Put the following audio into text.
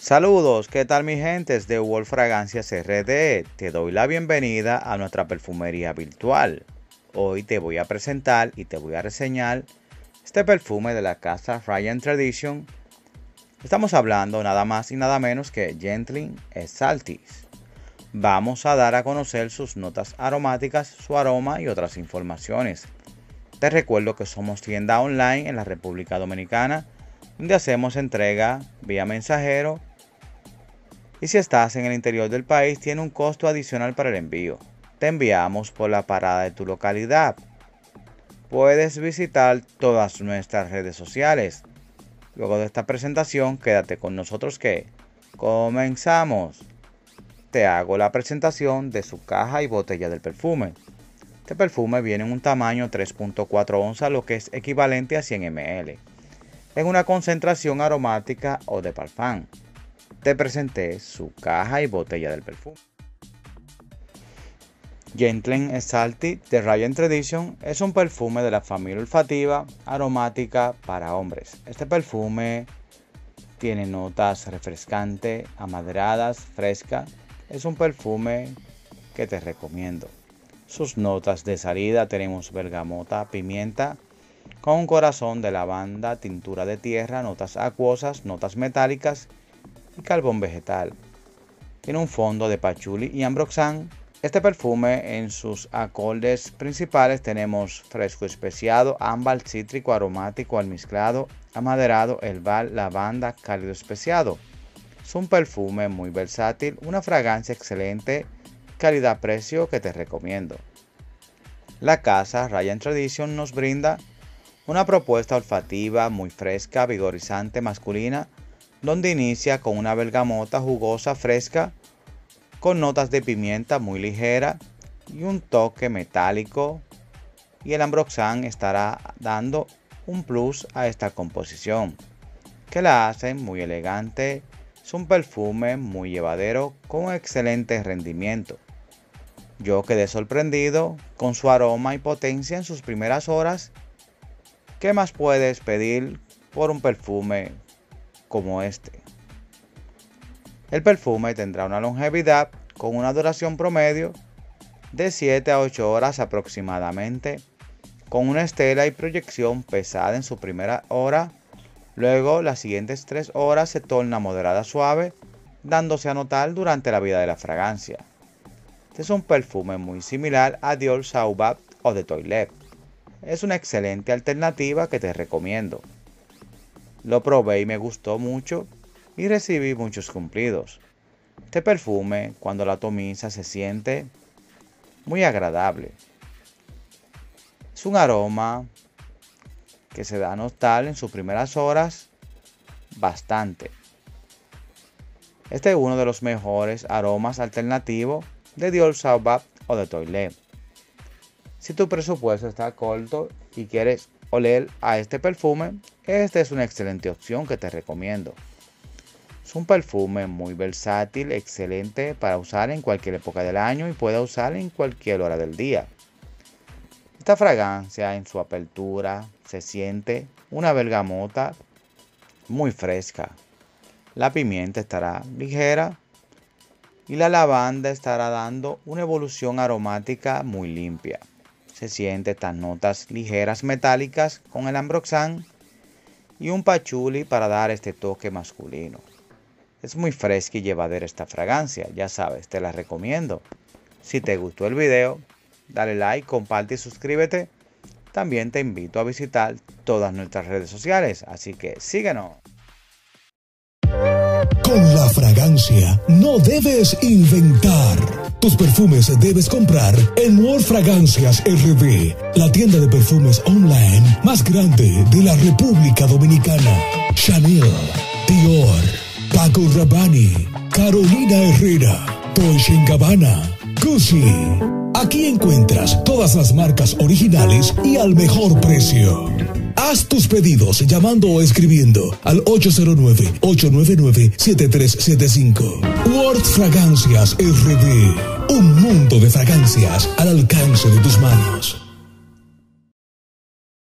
Saludos, ¿qué tal mi gentes de World Fragancias RD? Te doy la bienvenida a nuestra perfumería virtual. Hoy te voy a presentar y te voy a reseñar este perfume de la casa Ryan Tradition. Estamos hablando nada más y nada menos que Gently Exaltis. Vamos a dar a conocer sus notas aromáticas, su aroma y otras informaciones. Te recuerdo que somos tienda online en la República Dominicana, donde hacemos entrega vía mensajero, y si estás en el interior del país tiene un costo adicional para el envío. Te enviamos por la parada de tu localidad. Puedes visitar todas nuestras redes sociales. Luego de esta presentación quédate con nosotros que comenzamos. Te hago la presentación de su caja y botella del perfume. Este perfume viene en un tamaño 3.4 onzas, lo que es equivalente a 100 ml. En una concentración aromática o de parfum. Te presenté su caja y botella del perfume. Gently Exaltis de Ryan Tradition es un perfume de la familia olfativa aromática para hombres. Este perfume tiene notas refrescantes, amaderadas, frescas. Es un perfume que te recomiendo. Sus notas de salida tenemos bergamota, pimienta, con un corazón de lavanda, tintura de tierra, notas acuosas, notas metálicas y carbón vegetal. Tiene un fondo de pachuli y ambroxan. Este perfume en sus acordes principales tenemos fresco especiado, ámbar, cítrico, aromático, almizclado, amaderado, herbal, lavanda, cálido especiado. Es un perfume muy versátil, una fragancia excelente, calidad-precio que te recomiendo. La casa Ryan Tradition nos brinda una propuesta olfativa muy fresca, vigorizante, masculina, donde inicia con una bergamota jugosa, fresca, con notas de pimienta muy ligera y un toque metálico, y el ambroxan estará dando un plus a esta composición, que la hacen muy elegante. Es un perfume muy llevadero con excelente rendimiento. Yo quedé sorprendido con su aroma y potencia en sus primeras horas. ¿Qué más puedes pedir por un perfume como este? El perfume tendrá una longevidad con una duración promedio de 7 a 8 horas aproximadamente, con una estela y proyección pesada en su primera hora. Luego, las siguientes 3 horas se torna moderada suave, dándose a notar durante la vida de la fragancia. Este es un perfume muy similar a Dior Sauvage o de Toilette. Es una excelente alternativa que te recomiendo. Lo probé y me gustó mucho y recibí muchos cumplidos. Este perfume, cuando la atomiza, se siente muy agradable. Es un aroma que se da a notar en sus primeras horas bastante. Este es uno de los mejores aromas alternativos de Dior Sauvage o de Toilette. Si tu presupuesto está corto y quieres oler a este perfume, esta es una excelente opción que te recomiendo. Es un perfume muy versátil, excelente para usar en cualquier época del año y puede usar en cualquier hora del día. Esta fragancia en su apertura se siente una bergamota muy fresca. La pimienta estará ligera y la lavanda estará dando una evolución aromática muy limpia. Se siente estas notas ligeras metálicas con el ambroxan y un pachuli para dar este toque masculino. Es muy fresca y llevadera esta fragancia, ya sabes, te la recomiendo. Si te gustó el video, dale like, comparte y suscríbete. También te invito a visitar todas nuestras redes sociales, así que síguenos. Con la fragancia no debes inventar. Tus perfumes debes comprar en World Fragancias RD, la tienda de perfumes online más grande de la República Dominicana. Chanel, Dior, Paco Rabanne, Carolina Herrera, Dolce & Gabbana, Gucci. Aquí encuentras todas las marcas originales y al mejor precio. Haz tus pedidos llamando o escribiendo al 809-899-7375. World Fragancias RD. Un mundo de fragancias al alcance de tus manos.